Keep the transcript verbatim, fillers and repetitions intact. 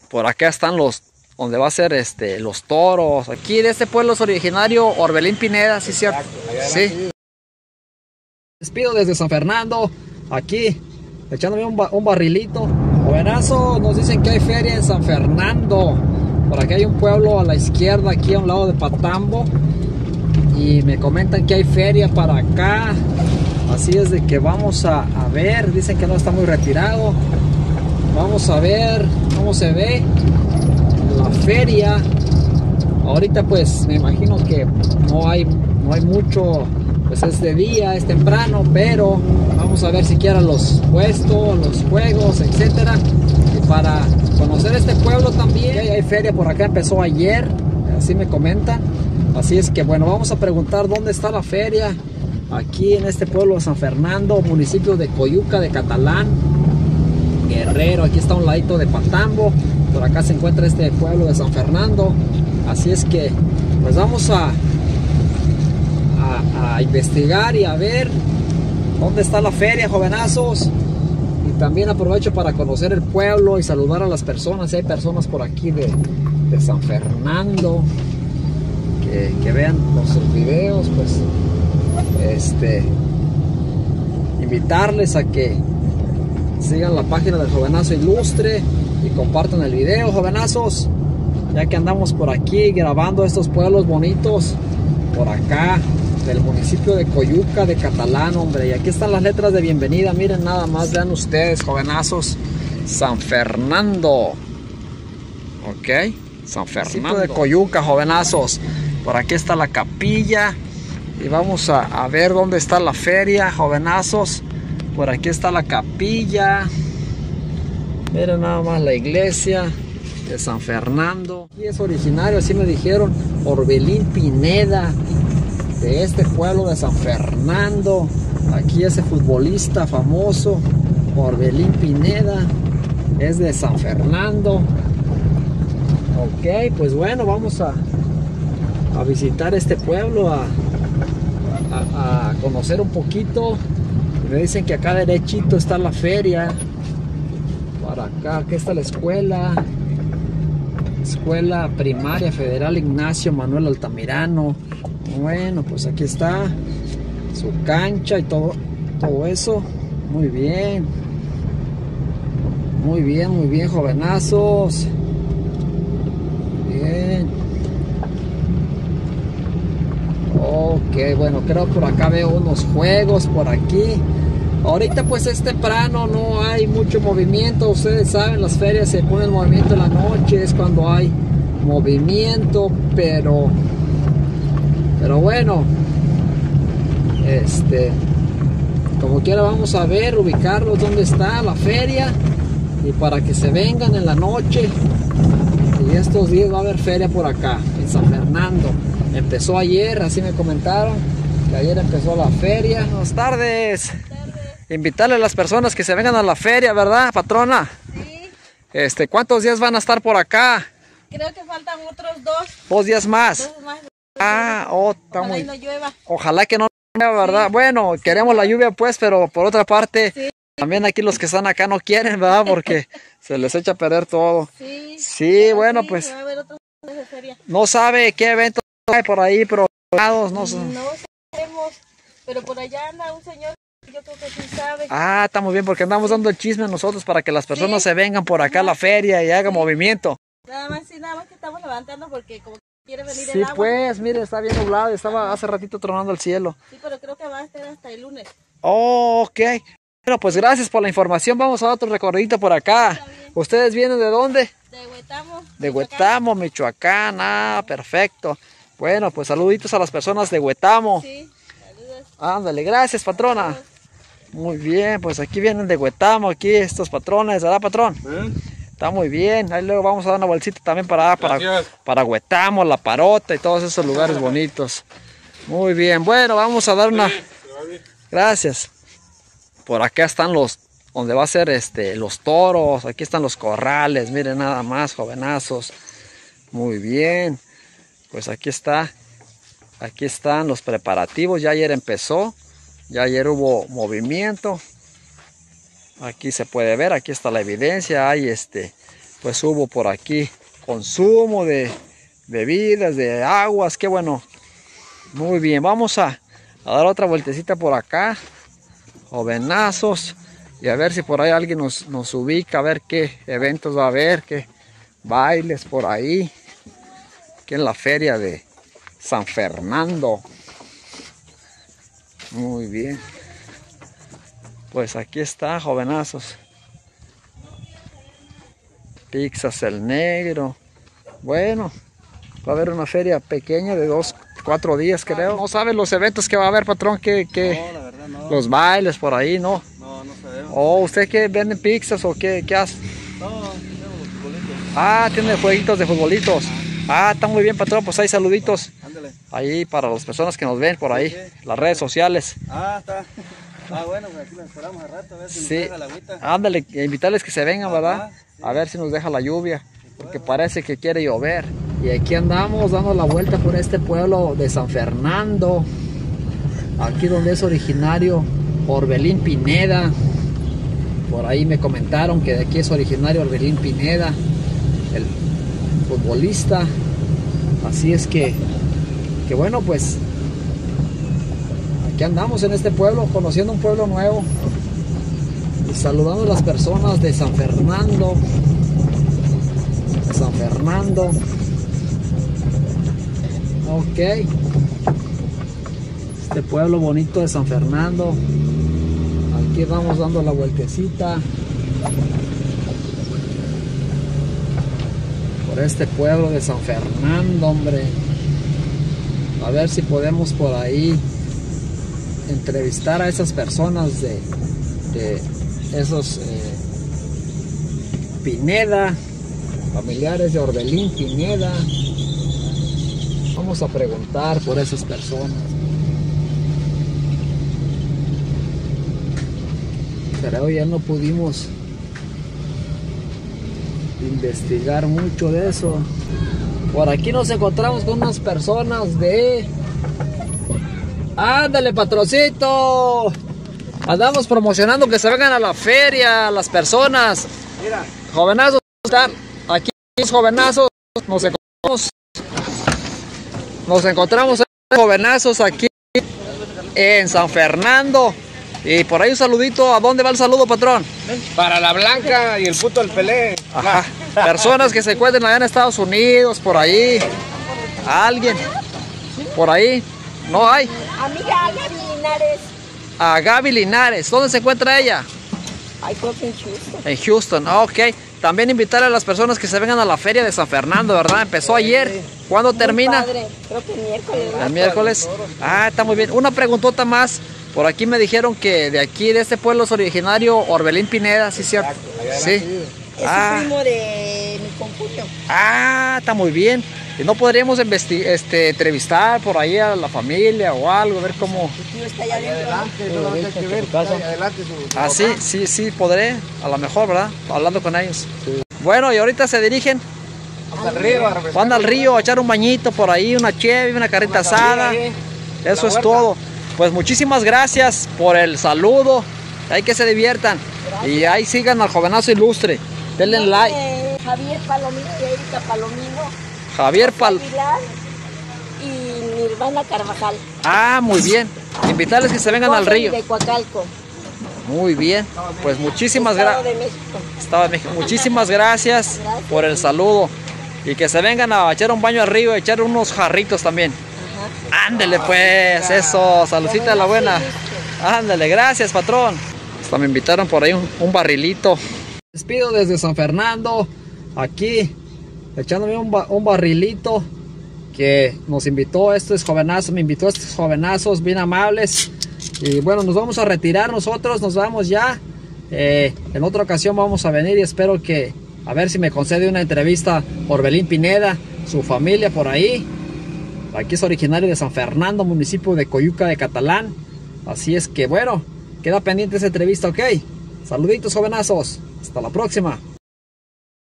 Por acá están los, donde va a ser este, los toros. Aquí de este pueblo es originario Orbelín Pineda, ¿sí cierto? Sí. Despido desde San Fernando, aquí, echándome un, ba un barrilito. Jovenazo, nos dicen que hay feria en San Fernando. Por aquí hay un pueblo a la izquierda, aquí a un lado de Patambo. Y me comentan que hay feria para acá. Así es de que vamos a, a ver, dicen que no está muy retirado. Vamos a ver cómo se ve la feria. Ahorita pues me imagino que no hay, no hay mucho, pues es de día, es temprano, pero vamos a ver siquiera los puestos, los juegos, etcétera. Y para conocer este pueblo también, hay feria por acá, empezó ayer, así me comentan. Así es que bueno, vamos a preguntar dónde está la feria. Aquí en este pueblo de San Fernando, municipio de Coyuca de Catalán, Guerrero. Aquí está un ladito de Patambo. Por acá se encuentra este pueblo de San Fernando. Así es que pues vamos a, a, a investigar y a ver dónde está la feria, jovenazos. Y también aprovecho para conocer el pueblo y saludar a las personas. Hay personas por aquí de, de San Fernando que, que vean los videos, pues este invitarles a que sigan la página del Jovenazo Ilustre y compartan el video, jovenazos, ya que andamos por aquí grabando estos pueblos bonitos por acá del municipio de Coyuca de Catalán, hombre. Y aquí están las letras de bienvenida, miren nada más, vean ustedes, jovenazos. San Fernando, ok, San Fernando de Coyuca, jovenazos. Por aquí está la capilla y vamos a, a ver dónde está la feria, jovenazos. Por aquí está la capilla. Miren nada más la iglesia de San Fernando. Aquí es originario, así me dijeron, Orbelín Pineda, de este pueblo de San Fernando. Aquí ese futbolista famoso, Orbelín Pineda, es de San Fernando. Ok, pues bueno, vamos a, a visitar este pueblo, a, a, a conocer un poquito. Me dicen que acá derechito está la feria. Para acá, aquí está la escuela. Escuela Primaria Federal Ignacio Manuel Altamirano. Bueno, pues aquí está su cancha y todo, todo eso. Muy bien. Muy bien, muy bien, jovenazos. Bien. Ok, bueno, creo por acá veo unos juegos por aquí. Ahorita pues es temprano, no hay mucho movimiento. Ustedes saben, las ferias se pone el movimiento en la noche, es cuando hay movimiento, pero pero bueno, este como quiera vamos a ver, ubicarlos dónde está la feria y para que se vengan en la noche. Y estos días va a haber feria por acá en San Fernando. Empezó ayer, así me comentaron que ayer empezó la feria. Buenas tardes. Invitarle a las personas que se vengan a la feria, ¿verdad, patrona? Sí. Este, ¿cuántos días van a estar por acá? Creo que faltan otros dos. ¿Dos días más? Dos más. Ah, oh, está Ojalá muy... y no llueva. Ojalá que no llueva, ¿verdad? Sí. Bueno, queremos la lluvia pues, pero por otra parte, Sí. también aquí los que están acá no quieren, ¿verdad? Porque se les echa a perder todo. Sí. Sí, Pero bueno, sí, pues va a haber otros de feria. no sabe qué eventos hay por ahí programados, no sé. No sabemos, pero por allá anda un señor, yo creo que sí sabe. Ah, está muy bien, porque andamos dando el chisme nosotros para que las personas Sí. se vengan por acá a la feria y hagan Sí. movimiento. Nada más, sí, nada más que estamos levantando porque como quiere venir Sí, el agua. pues, mire, está bien nublado, estaba hace ratito tronando el cielo. Sí, pero creo que va a estar hasta el lunes. Oh, ok. Bueno, pues gracias por la información. Vamos a dar otro recorrido por acá. ¿Ustedes vienen de dónde? De Huetamo. De Huetamo, Michoacán. Ah, perfecto. Bueno, pues saluditos a las personas de Huetamo. Sí, saludos. Ándale, gracias, patrona. Saludos. Muy bien, pues aquí vienen de Huetamo, aquí estos patrones, ¿verdad, patrón? ¿Eh? Está muy bien. Ahí luego vamos a dar una bolsita también para, para, para Huetamo, La Parota y todos esos lugares bonitos. Muy bien, bueno, vamos a dar una... Gracias. Por acá están los, donde va a ser este, los toros, aquí están los corrales, miren nada más, jovenazos. Muy bien, pues aquí está, aquí están los preparativos, ya ayer empezó, ya ayer hubo movimiento. Aquí se puede ver, aquí está la evidencia, hay este, pues hubo por aquí consumo de bebidas, de aguas, qué bueno. Muy bien, vamos a, a dar otra vueltecita por acá, Jovenazos, y a ver si por ahí alguien nos, nos ubica, a ver qué eventos va a haber, qué bailes por ahí, aquí en la feria de San Fernando. Muy bien, pues aquí está, Jovenazos. Pizzas el Negro. Bueno, va a haber una feria pequeña de dos, cuatro días, creo. No sabes los eventos que va a haber, patrón, que, que no, la verdad no. Los bailes por ahí, ¿no? No, no sabemos. ¿O usted qué vende pizzas o qué, qué hace? No, tenemos los futbolitos. Ah, tiene jueguitos de futbolitos. Ah, está muy bien, patrón, pues hay saluditos. Ándale. Ahí para las personas que nos ven por ahí, Sí, sí. las redes sociales. Ah, está. Ah, bueno, pues aquí nos esperamos al rato, a ver si nos Sí, deja la agüita. ándale, invitarles que se vengan, ¿verdad? Ajá, sí. A ver si nos deja la lluvia, porque parece que quiere llover. Y aquí andamos dando la vuelta por este pueblo de San Fernando, aquí donde es originario Orbelín Pineda. Por ahí me comentaron que de aquí es originario Orbelín Pineda, el futbolista. Así es que, que bueno, pues aquí andamos en este pueblo, conociendo un pueblo nuevo y saludando a las personas de San Fernando, de San Fernando. Ok, este pueblo bonito de San Fernando. Aquí vamos dando la vueltecita por este pueblo de San Fernando, hombre. A ver si podemos por ahí entrevistar a esas personas de, de esos eh, Pineda, familiares de Orbelín Pineda. Vamos a preguntar por esas personas. Pero ya no pudimos investigar mucho de eso. Por aquí nos encontramos con unas personas de... ¡Ándale, patrocito! Andamos promocionando que se vengan a la feria las personas. Mira. Jovenazos, están aquí, Jovenazos, nos encontramos, nos encontramos Jovenazos aquí en San Fernando. Y por ahí un saludito. ¿A dónde va el saludo, patrón? Para la Blanca y el puto el Pelé. Ajá. Personas que se encuentren allá en Estados Unidos, por ahí. Alguien por ahí. No hay. Amiga Gaby Linares. A Gaby Linares. ¿Dónde se encuentra ella? Ay, creo que en Houston. En Houston. Ok. También invitar a las personas que se vengan a la feria de San Fernando, ¿verdad? Empezó ayer. ¿Cuándo Muy termina? padre. Creo que miércoles. ¿no? El miércoles. Ah, está muy bien. Una preguntota más. Por aquí me dijeron que de aquí, de este pueblo, es originario Orbelín Pineda, ¿sí es cierto? Sí. Es Ah, primo de mi concuño. ah, está muy bien. ¿Y no podríamos investi- este, entrevistar por ahí a la familia o algo, ver cómo... Tu tío está allá adentro. Adelante, no hay que ver. Adelante su, su Ah, sí, sí, sí, podré. A lo mejor, ¿verdad? Hablando con ellos. Bueno, y ahorita se dirigen. Hasta arriba, Van al río a echar un bañito por ahí, una cheve, una carrita asada. Eso es todo. Pues muchísimas gracias por el saludo. Hay que se diviertan. Y ahí sigan al Jovenazo Ilustre. Denle like. Eh, Javier Palomino y Erika Palomino. Javier Pal. Pilar y Nirvana Carvajal. Ah, muy bien. Invitarles que se vengan al río. De Coacalco. Muy bien. Pues muchísimas Estado gracias. de México. Estado de México. Muchísimas gracias Gracias. por el saludo. Y que se vengan a echar un baño al río, a echar unos jarritos también. Ajá. Ándele pues, eso, saludcita a la buena. Ándale, gracias patrón. Hasta me invitaron por ahí un, un barrilito. Despido desde San Fernando, aquí echándome un, ba un barrilito que nos invitó estos jovenazos, me invitó a estos jovenazos bien amables. Y bueno, nos vamos a retirar nosotros, nos vamos ya. Eh, en otra ocasión vamos a venir y espero que, a ver si me concede una entrevista Orbelín Pineda, su familia por ahí. Aquí es originario de San Fernando, municipio de Coyuca de Catalán. Así es que bueno, queda pendiente esa entrevista, ok. Saluditos, jovenazos. Hasta la próxima.